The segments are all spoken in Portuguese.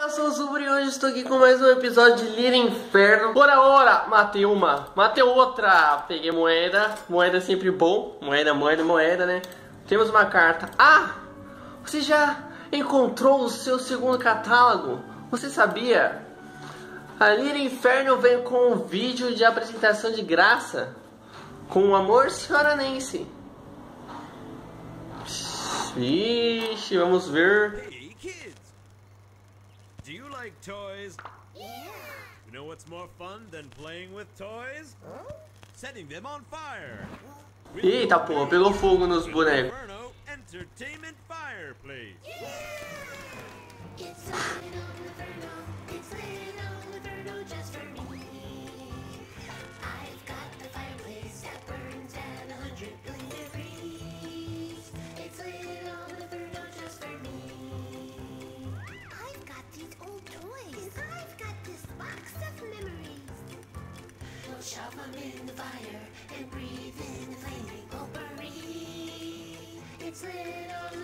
Eu sou o Zubri e hoje estou aqui com mais um episódio de Little Inferno. Ora, matei uma, matei outra. Peguei moeda, moeda é sempre bom. Moeda, né? Temos uma carta. Ah, você já encontrou o seu segundo catálogo? Você sabia? A Little Inferno vem com um vídeo de apresentação de graça. Com o amor, senhora Nancy. Vixe, vamos ver. Hey kids! Do you like toys? Yeah. You know what's more fun than playing with toys? Huh? Setting them on fire. Eita porra, pegou fogo nos bonecos. Inferno Entertainment Fireplace. It's a little Inferno. It's little Inferno just for me. I've got the fireplace that burns at 100 billion degrees. It's little Inferno just for me. I've got these old toys. I've got this box of memories. We'll shove them in the fire and breathe in the flaming potpourri. It's little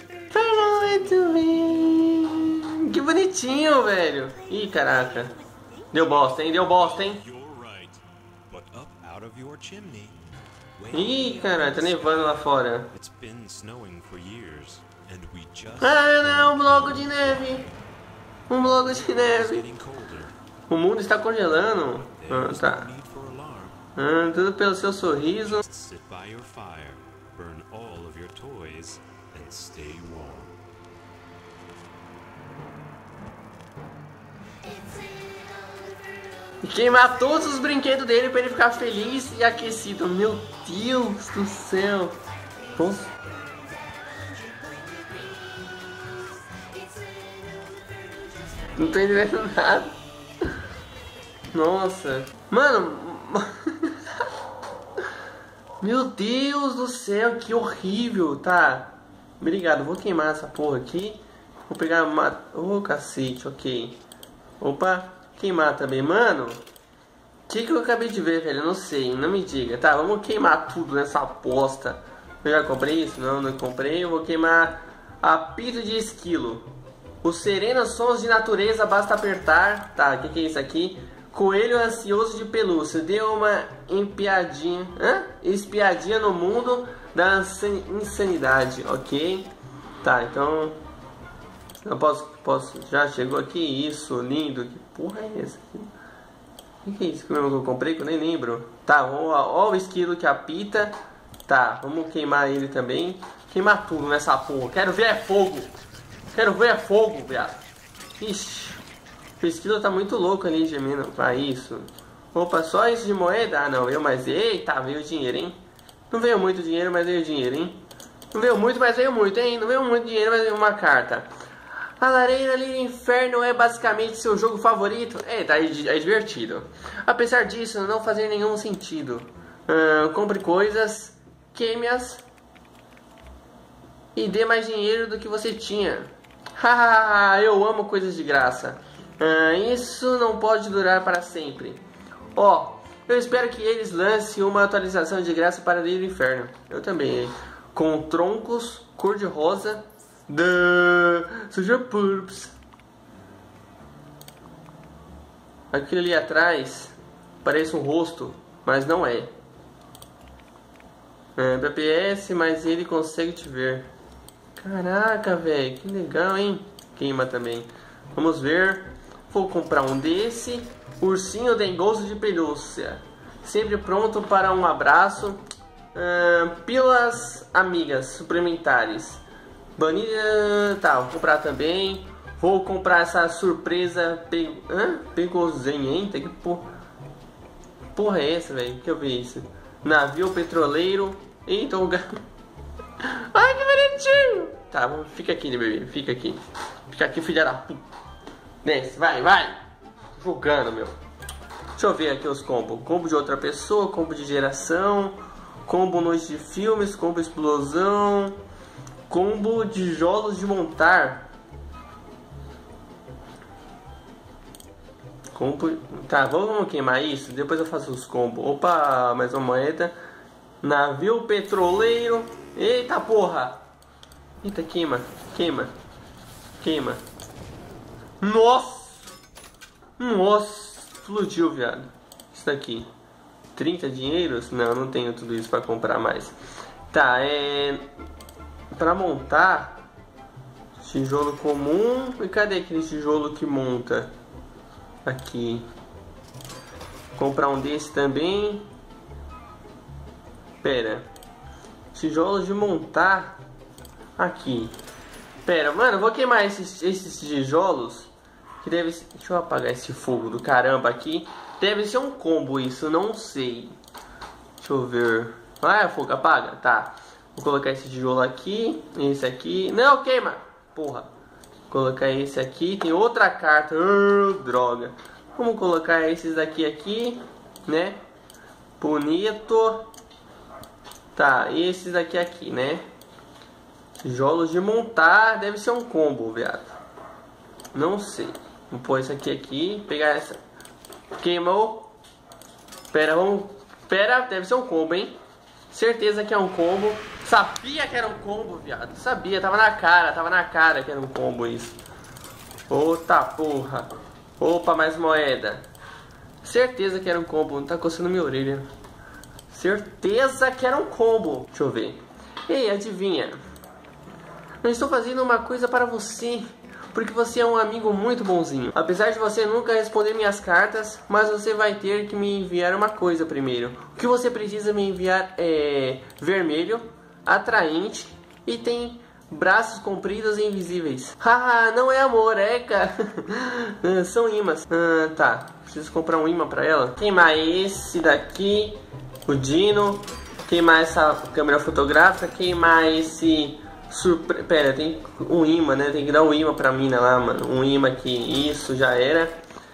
Inferno. Que bonitinho, velho. Ih, caraca. Deu bosta, hein? Deu bosta, hein? You're right. But up out of your chimney. Ih, cara, tá nevando lá fora. It's been snowing for years and we just Ah, não, um bloco de neve. Um bloco de neve. getting colder. O mundo está congelando. Ah, There's tá. no need for alarm. Ah, tudo pelo seu sorriso. Just sit by your fire, burn all of your toys and stay warm. It's little Inferno. E queimar todos os brinquedos dele pra ele ficar feliz e aquecido. Meu Deus do céu. Nossa. Não tô entendendo nada. Nossa. Mano. Meu Deus do céu, que horrível. Tá. Obrigado, vou queimar essa porra aqui. Vou pegar uma... Ô, cacete, ok. Opa, queimar também. Mano, o que eu acabei de ver, velho? Eu não sei, não me diga. Tá, vamos queimar tudo nessa aposta. Eu já comprei isso? Não, não comprei. Eu vou queimar apito de esquilo. Os serenos sons de natureza, basta apertar. Tá, o que é isso aqui? Coelho ansioso de pelúcia. Deu uma espiadinha. Espiadinha no mundo da insanidade, ok? Tá, então... Eu posso... Já chegou aqui? Isso, lindo. Que porra é essa aqui? O que é isso que eu comprei que eu nem lembro? Tá, ó o esquilo que apita. Tá, vamos queimar ele também. Queimar tudo nessa porra. Quero ver é fogo. Quero ver é fogo, viado. Ixi. O esquilo tá muito louco ali, gemendo. Pra isso. Opa, só isso de moeda? Ah, não. Veio mais... Eita, veio dinheiro, hein? Não veio muito dinheiro, mas veio dinheiro, hein? Não veio muito, mas veio muito, hein? Não veio muito dinheiro, mas veio uma carta. A lareira ali no inferno é basicamente seu jogo favorito? É, tá, é divertido. Apesar disso, não fazer nenhum sentido. Compre coisas, queime-as e dê mais dinheiro do que você tinha. Hahaha, eu amo coisas de graça. Isso não pode durar para sempre. Ó, eu espero que eles lancem uma atualização de graça para Little Inferno. Eu também, hein? Com troncos cor-de-rosa. Suja purps. Aquilo ali atrás parece um rosto, mas não é. BPS, mas ele consegue te ver. Caraca, velho, que legal, hein? Queima também. Vamos ver. Vou comprar um desse. Ursinho dengoso de pelúcia. Sempre pronto para um abraço. Pílulas amigas suplementares. Banida, tá, vou comprar também. Vou comprar essa surpresa pegosenhenta. Que porra é essa, velho? Que eu vi isso? Navio petroleiro. Eita, o gato. Ai, que bonitinho. Tá, fica aqui, né, bebê? Fica aqui. Fica aqui, filha da puta. Desce, vai. Jogando, meu. Deixa eu ver aqui os combos. Combo de outra pessoa, combo de geração, combo noite de filmes, combo explosão. Combo de tijolos de montar. Combo... Tá, vamos queimar isso. Depois eu faço os combos. Opa, mais uma moeda. Navio petroleiro. Eita porra. Eita, queima. Nossa Nossa, explodiu, viado. Isso daqui. 30 dinheiros? Não, não tenho tudo isso pra comprar mais. Tá, pra montar tijolo comum. E cadê aquele tijolo que monta? Aqui. Comprar um desse também. Pera. Tijolos de montar. Aqui. Pera, mano, eu vou queimar esses tijolos. Que deve ser... Deixa eu apagar esse fogo do caramba aqui. Deve ser um combo isso, não sei. Deixa eu ver. Ah, é fogo, apaga, tá. Vou colocar esse tijolo aqui. Esse aqui. Não, queima. Porra. Vou colocar esse aqui. Tem outra carta. Droga. Vamos colocar esses aqui, né? Bonito. Tá, esses aqui, né? Tijolos de montar. Deve ser um combo, viado. Não sei. Vou pôr isso aqui. Pegar essa. Queimou. Pera, vamos. Pera, deve ser um combo, hein? Certeza que é um combo. Sabia que era um combo, viado. Sabia, tava na cara que era um combo isso. Outra porra. Opa, mais moeda. Certeza que era um combo. Não tá coçando minha orelha. Certeza que era um combo. Deixa eu ver. Ei, adivinha? Eu estou fazendo uma coisa para você. Porque você é um amigo muito bonzinho. Apesar de você nunca responder minhas cartas, mas você vai ter que me enviar uma coisa primeiro. O que você precisa me enviar é vermelho, atraente e tem braços compridos e invisíveis. Haha, não é amor, é, cara. São imãs. Tá, preciso comprar um imã pra ela. Queimar esse daqui, o Dino. Queimar essa câmera fotográfica. Queimar esse... Pera, tem um imã, né? Tem que dar um imã pra mina lá, mano. Um imã aqui, isso, já era.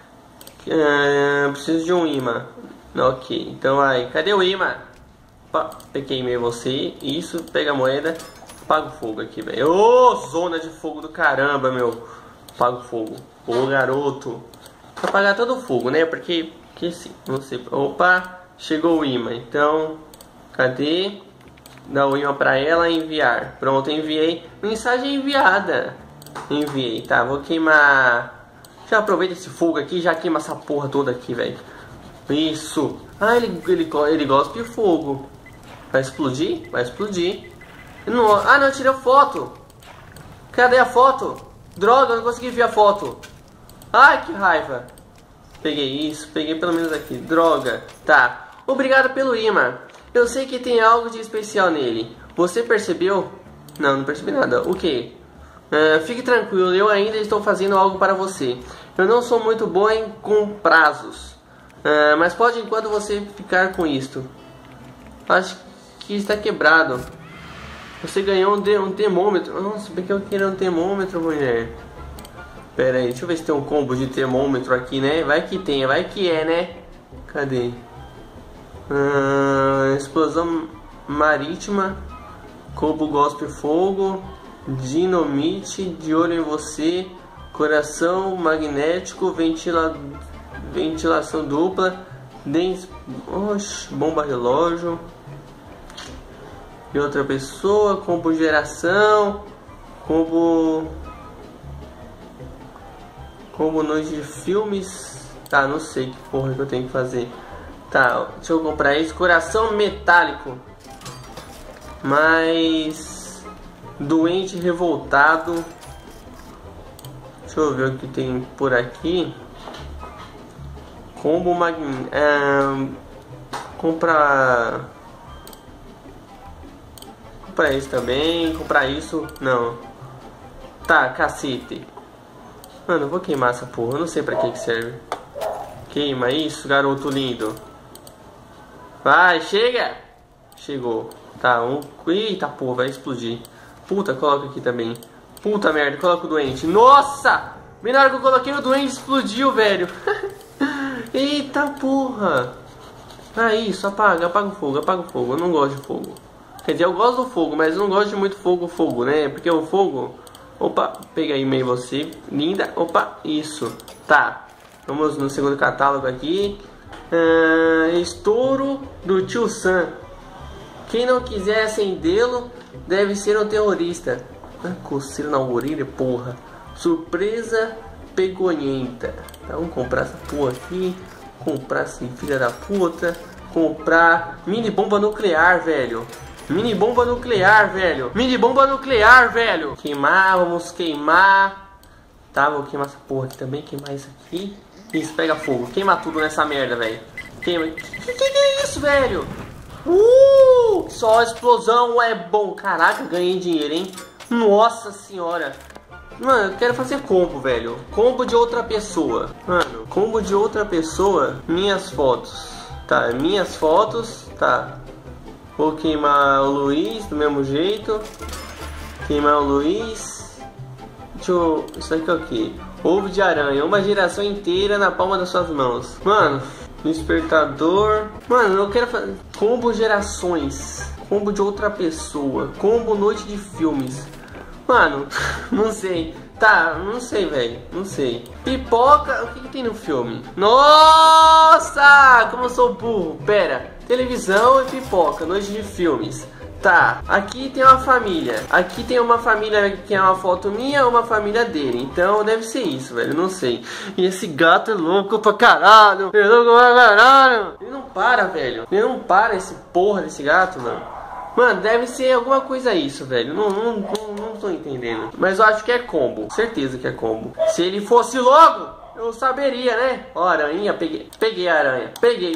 Preciso de um imã. Ok, então aí, cadê o imã? Queimei você, isso, pega a moeda. Apaga o fogo aqui, velho. Ô, zona de fogo do caramba, meu. Apaga o fogo. Ô, garoto. Vou apagar todo o fogo, né? Porque sim, não sei. Opa, chegou o imã, então, cadê? Dá o imã pra ela, enviar. Pronto, enviei. Mensagem enviada. Enviei, tá, vou queimar. Já aproveita esse fogo aqui, já queima essa porra toda aqui, velho. Isso. Ah, ele gosta de fogo. Vai explodir? Vai explodir. Não, ah, não, tirei foto. Cadê a foto? Droga, eu não consegui ver a foto. Ai, que raiva. Peguei isso, peguei pelo menos aqui. Droga. Tá. Obrigado pelo imã. Eu sei que tem algo de especial nele. Você percebeu? Não, não percebi nada. O que? Fique tranquilo, eu ainda estou fazendo algo para você. Eu não sou muito bom com prazos. Mas pode enquanto você ficar com isto. Acho que está quebrado. Você ganhou um termômetro. Nossa, bem que eu queria um termômetro, mulher. Pera aí, deixa eu ver se tem um combo de termômetro aqui, né? Vai que tem, vai que é, né? Cadê? Explosão marítima. Combo gospe fogo. Dinamite, de olho em você. Coração magnético. Ventilação dupla. Oxe, bomba relógio. E outra pessoa. Combo geração. Combo noite de filmes. Tá, não sei que porra que eu tenho que fazer. Tá, deixa eu comprar esse. Coração metálico. Mas doente revoltado. Deixa eu ver o que tem por aqui. Combo comprar isso também. Comprar isso. Não. Tá, cacete. Mano, eu vou queimar essa porra. Eu não sei pra que serve. Queima isso, garoto lindo. Vai, chega. Chegou. Tá, eita porra, vai explodir. Puta, coloca aqui também. Puta merda, coloca o doente. Nossa! Bem na hora que eu coloquei o doente, explodiu, velho. Eita porra. Ah, isso, apaga o fogo, apaga o fogo. Eu não gosto de fogo. Quer dizer, eu gosto do fogo, mas eu não gosto de muito fogo, né? Porque o fogo... Opa, pega aí meio você, linda. Opa, isso. Tá, vamos no segundo catálogo aqui. Estouro do tio Sam. Quem não quiser acendê-lo deve ser um terrorista. Coceira na orelha, porra. Surpresa pegonhenta. Tá, vamos comprar essa porra aqui. Comprar assim, filha da puta. Comprar mini bomba nuclear, velho. Mini bomba nuclear, velho. Mini bomba nuclear, velho. Queimar, vamos queimar. Tá, vou queimar essa porra aqui também. Queimar isso aqui. Isso, pega fogo. Queima tudo nessa merda, velho. Queima. Que é isso, velho? Só explosão é bom. Caraca, ganhei dinheiro, hein? Nossa senhora. Mano, eu quero fazer combo, velho. Combo de outra pessoa. Mano, combo de outra pessoa. Minhas fotos. Tá, minhas fotos. Tá. Vou queimar o Luiz do mesmo jeito. Queimar o Luiz. Deixa eu... Isso aqui é o quê? Ovo de aranha. Uma geração inteira na palma das suas mãos. Mano, despertador. Mano, eu quero fazer combo gerações. Combo de outra pessoa. Combo noite de filmes. Mano, não sei. Tá, não sei, velho. Não sei. Pipoca, o que tem no filme? Nossa, como eu sou burro. Pera, televisão e pipoca, noite de filmes. Tá, aqui tem uma família. Aqui tem uma família que é uma foto minha, uma família dele. Então deve ser isso, velho, não sei. E esse gato é louco pra caralho. Ele é louco pra caralho. Ele não para, velho. Ele não para, esse porra desse gato, mano. Mano, deve ser alguma coisa isso, velho. Não tô entendendo. Mas eu acho que é combo. Certeza que é combo. Se ele fosse logo, eu saberia, né? Ó, aranha, peguei a aranha.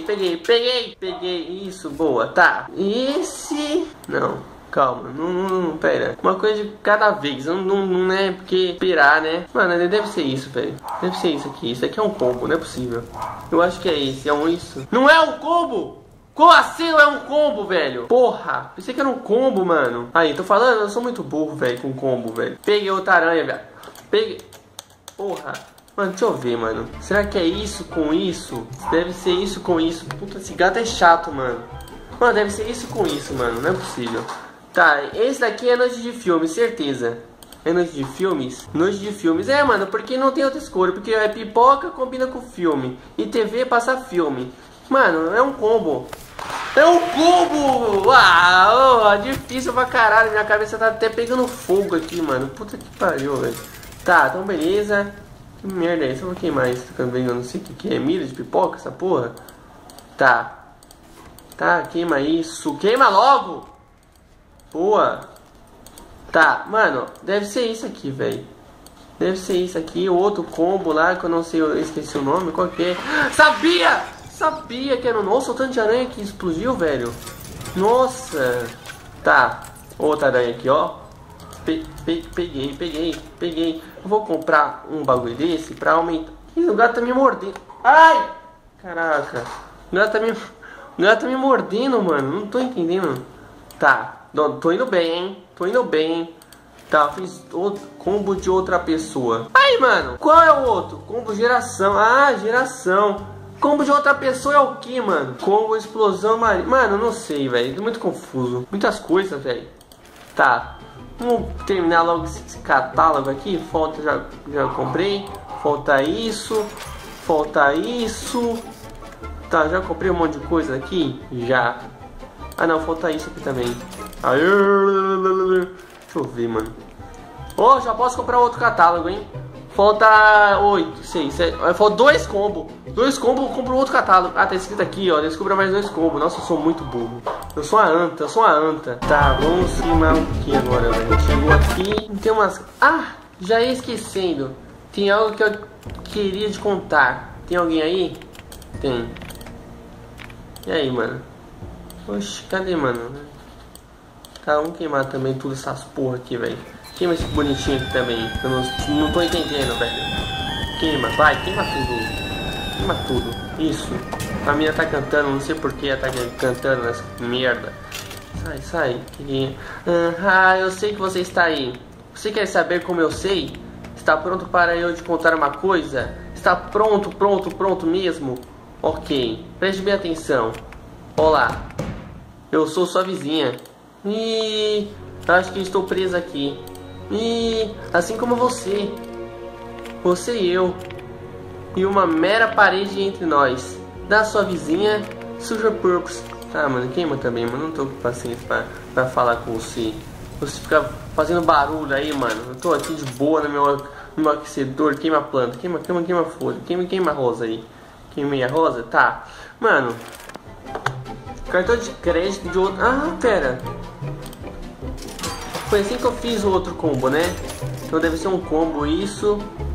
Peguei. Isso, boa, tá. Esse... Não, calma, não, pera. Uma coisa de cada vez. Não é porque pirar, né? Mano, deve ser isso, velho. Deve ser isso aqui. Isso aqui é um combo, não é possível. Eu acho que é esse, é um isso. Não é um combo! Como assim não é um combo, velho? Porra, pensei que era um combo, mano. Aí, tô falando, eu sou muito burro, velho, com combo, velho. Peguei outra aranha, velho. Peguei... Porra. Mano, deixa eu ver, mano. Será que é isso com isso? Deve ser isso com isso. Puta, esse gato é chato, mano. Mano, deve ser isso com isso, mano. Não é possível. Tá, esse daqui é noite de filme, certeza. É noite de filmes? Noite de filmes. É, mano, porque não tem outra escolha. Porque é pipoca, combina com filme. E TV passa filme. Mano, é um combo. É um combo! Ah, difícil pra caralho. Minha cabeça tá até pegando fogo aqui, mano. Puta que pariu, velho. Tá, então beleza. Que merda é isso? Eu vou queimar isso também. Eu não sei o que é. Milho de pipoca, essa porra? Tá. Tá, queima isso. Queima logo! Boa. Tá, mano. Deve ser isso aqui, velho. Deve ser isso aqui. O outro combo lá que eu não sei. Eu esqueci o nome. Qual que é? Sabia! Sabia que era o nosso tanto de aranha que explodiu, velho. Nossa. Tá. Outra aranha aqui, ó. Peguei. Eu vou comprar um bagulho desse pra aumentar. Ih, o gato tá me mordendo. Ai! Caraca. O gato tá me mordendo, mano. Não tô entendendo. Tá. Tô indo bem, hein. Tá, fiz outro combo de outra pessoa. Aí, mano. Qual é o outro? Combo geração. Ah, geração. Combo de outra pessoa é o que, mano? Combo explosão marinha. Mano, eu não sei, velho. Tô muito confuso. Muitas coisas, velho. Tá. Vamos terminar logo esse catálogo aqui. Falta, já comprei. Falta isso. Tá, já comprei um monte de coisa aqui. Já. Ah, não. Falta isso aqui também. Deixa eu ver, mano. Oh, já posso comprar outro catálogo, hein? Falta 8, 6, 7. Falta 2 combos. 2 combos, eu compro outro catálogo. Ah, tá escrito aqui, ó. Descubra mais 2 combos. Nossa, eu sou muito burro. Eu sou uma anta. Tá, vamos queimar um pouquinho agora, velho. Chegou aqui. Tem umas. Ah, já ia esquecendo. Tem algo que eu queria te contar. Tem alguém aí? Tem. E aí, mano? Oxi, cadê, mano? Tá, vamos queimar também tudo essas porra aqui, velho. Queima esse bonitinho aqui também. Eu não tô entendendo, velho. Queima, vai, queima tudo. Isso. A minha tá cantando, não sei porquê ela tá cantando essa merda. Sai. Ah, eu sei que você está aí. Você quer saber como eu sei? Está pronto para eu te contar uma coisa? Está pronto mesmo? Ok, preste bem atenção. Olá, eu sou sua vizinha. E acho que estou presa aqui. E assim como você e eu, e uma mera parede entre nós. Da sua vizinha, Suja Purpose. Tá, mano, queima também, mano. Não tô com paciência pra falar com você. Você fica fazendo barulho aí, mano. Eu tô aqui de boa No aquecedor, queima a planta, queima a folha, queima a rosa aí. Queimei a rosa? Tá. Mano, cartão de crédito de outro... Ah, pera. Foi assim que eu fiz o outro combo, né? Então deve ser um combo isso.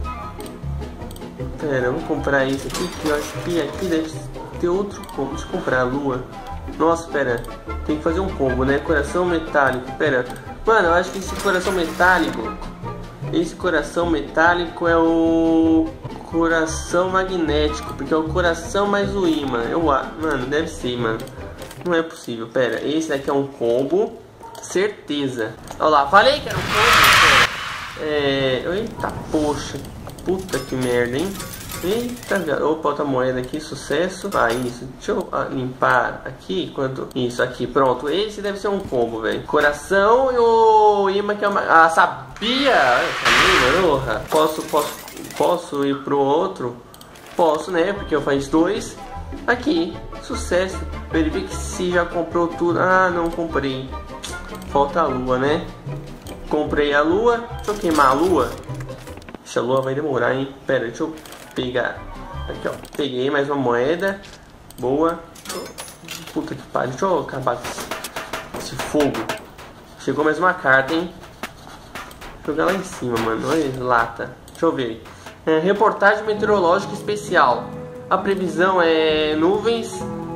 Pera, vamos comprar isso aqui, que eu acho que aqui deve ter outro combo. Deixa eu comprar a lua. Nossa, pera. Tem que fazer um combo, né? Coração metálico. Pera. Mano, eu acho que esse coração metálico... Esse coração metálico é o... coração magnético. Porque é o coração mais o ímã. Mano, deve ser, mano. Não é possível. Pera, esse daqui é um combo. Certeza. Olha lá, falei que era um combo. Eita, poxa. Puta que merda, hein? Eita, opa, outra moeda aqui, sucesso. Ah, isso, deixa eu limpar aqui, isso aqui, pronto, esse deve ser um combo, velho. Coração e o imã que é uma... Ah, sabia! Posso ir pro outro? Posso, né, porque eu faço 2. Aqui, sucesso. Verifique se já comprou tudo. Ah, não comprei. Falta a lua, né? Comprei a lua, deixa eu queimar a lua. Essa lua vai demorar, hein? Pera, deixa eu pegar. Aqui, ó. Peguei mais uma moeda. Boa. Puta que pariu. Deixa eu acabar com esse fogo. Chegou mais uma carta, hein? Vou jogar lá em cima, mano. Olha, lata. Deixa eu ver. Reportagem meteorológica especial. A previsão é nuvens.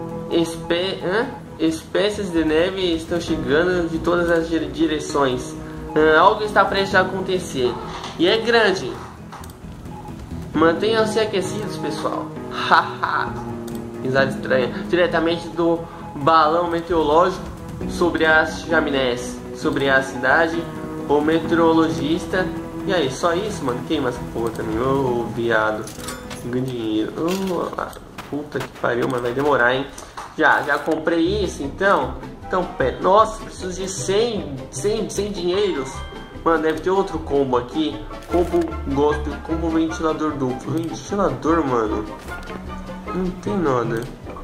Espécies de neve estão chegando de todas as direções. Algo está prestes a acontecer. E é grande. Mantenham-se aquecidos, pessoal. Haha. Risada estranha. Diretamente do balão meteorológico sobre as chaminés. Sobre a cidade. O meteorologista. E aí, só isso, mano? Queima essa porra também. Ô, viado. Ganho dinheiro. Puta que pariu, mas vai demorar, hein? Já comprei isso, então. Então, pera. Nossa, preciso de 100 dinheiros. Mano, deve ter outro combo aqui. Combo gospel, combo ventilador duplo. Ventilador, mano. Não tem nada.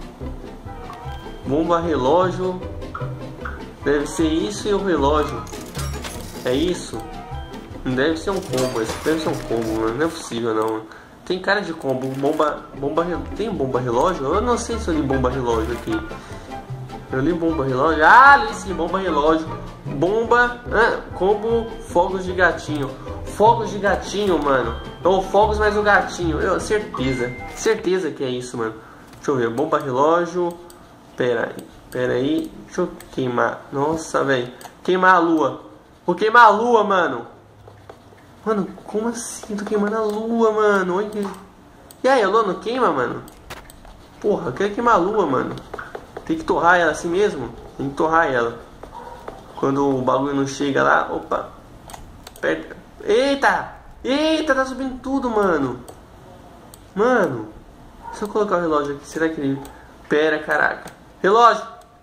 Bomba relógio. Deve ser isso e o relógio. É isso? Não deve ser um combo. Esse deve ser um combo, mano. Não é possível, não. Tem cara de combo. Tem bomba relógio? Eu não sei se eu li bomba relógio aqui. Eu li bomba relógio. Ah, li sim, bomba relógio. Bomba. Combo fogos de gatinho. Fogos de gatinho, mano. Ou fogos mais o gatinho. Certeza que é isso, mano. Deixa eu ver. Bomba relógio. Pera aí. Deixa eu queimar. Nossa, velho. Queimar a lua. Vou queimar a lua, mano. Mano, como assim? Tô queimando a lua, mano. Olha. E aí, a lua não queima, mano? Porra, eu quero queimar a lua, mano. Tem que torrar ela assim mesmo? Tem que torrar ela. Quando o bagulho não chega lá. Opa. Perto. Eita! Eita, tá subindo tudo, mano. Mano. Se eu colocar o relógio aqui, será que ele... Pera, caraca. Relógio.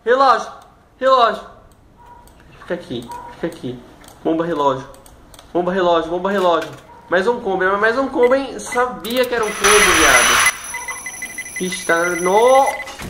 Fica aqui. Bomba relógio. Mais um combo, hein? Sabia que era um combo, viado. Ixi, tá no...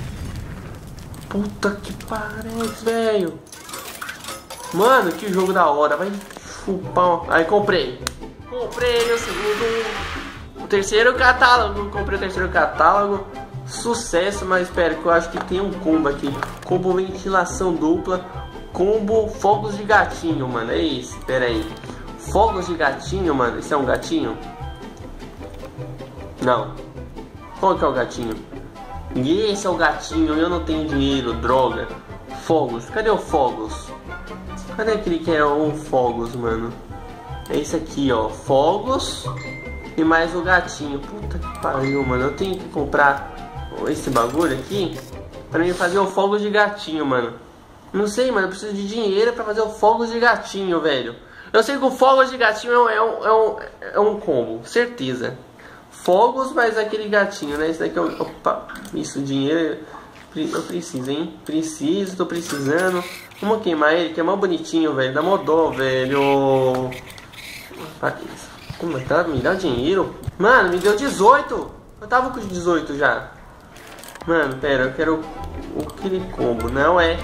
Puta que pariu, velho. Mano, que jogo da hora. Vai chupar. Aí comprei o segundo. O terceiro catálogo. Comprei o terceiro catálogo. Sucesso, mas espera que eu acho que tem um combo aqui. Combo ventilação dupla. Combo fogos de gatinho, mano. É isso, espera aí. Fogos de gatinho, mano. Isso é um gatinho? Não. Qual que é o gatinho? Esse é o gatinho. Eu não tenho dinheiro, droga. Fogos. Cadê o fogos? Cadê aquele que era um fogos, mano? É esse aqui, ó. Fogos. E mais o gatinho. Puta que pariu, mano. Eu tenho que comprar esse bagulho aqui pra mim fazer o fogos de gatinho, mano. Não sei, mano. Eu preciso de dinheiro pra fazer o fogos de gatinho, velho. Eu sei que o fogos de gatinho é um combo. Certeza. Fogos mais aquele gatinho, né? Esse daqui é o... Opa. Isso, dinheiro. Eu preciso, hein? Tô precisando. Vamos queimar ele, que é mais bonitinho, velho. Dá mó dó, velho. Como tá? Me dá dinheiro. Mano, me deu 18. Eu tava com 18 já. Mano, pera, eu quero aquele combo. Não é.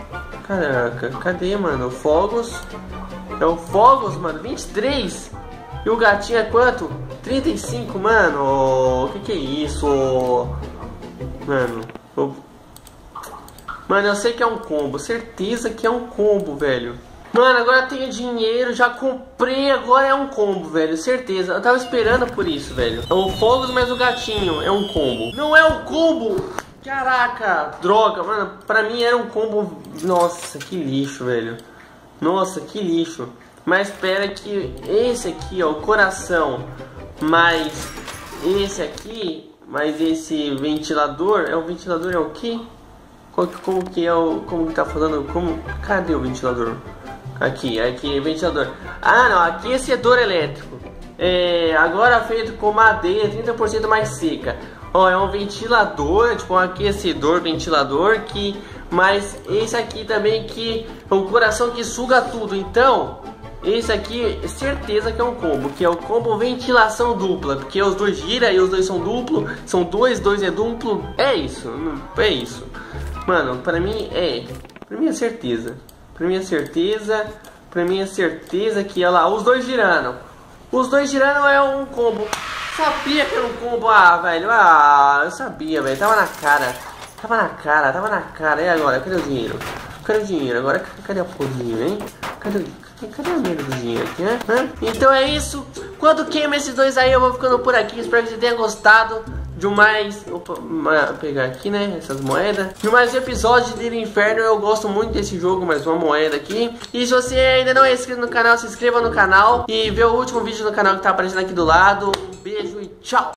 Caraca, cadê, mano? O fogos. É o fogos, mano. 23. E o gatinho é quanto? 35, mano. Que é isso? Mano, mano, eu sei que é um combo. Certeza que é um combo, velho. Mano, agora eu tenho dinheiro, já comprei, agora é um combo, velho, certeza. Eu tava esperando por isso, velho. O Fogos mais o gatinho é um combo. Não é um combo! Caraca, droga, mano, pra mim era um combo. Nossa, que lixo, velho. Nossa, que lixo. Mas espera que esse aqui, ó, o coração, mais esse aqui, mais esse ventilador. É o ventilador, é o quê? Como que é o... Como que tá falando? Como... Cadê o ventilador? Aqui, ventilador. Ah, não, aquecedor elétrico. Agora feito com madeira 30% mais seca. Ó, é um ventilador, tipo um aquecedor, ventilador que... Mas esse aqui também que... O coração que suga tudo, então... Esse aqui, certeza que é um combo, que é o combo ventilação dupla. Porque os dois giram e os dois são duplo. São dois é duplo. É isso, é isso. Mano, pra mim é... Pra mim é certeza. Pra mim é certeza. Pra mim é certeza que olha lá, os dois girando. Os dois girando é um combo. Sabia que era um combo, velho. Eu sabia, velho. Tava na cara. Tava na cara. E agora? Cadê o dinheiro? Cadê o dinheiro? Agora, cadê a porra do dinheiro, hein? Cadê a merda do dinheiro aqui, né? Então é isso. Quando queima esses dois aí, eu vou ficando por aqui. Espero que você tenha gostado de mais... Opa, vou pegar aqui, né? Essas moedas. De mais um episódio de Inferno. Eu gosto muito desse jogo. Mais uma moeda aqui. E se você ainda não é inscrito no canal, se inscreva no canal. E vê o último vídeo no canal que tá aparecendo aqui do lado. Um beijo e tchau!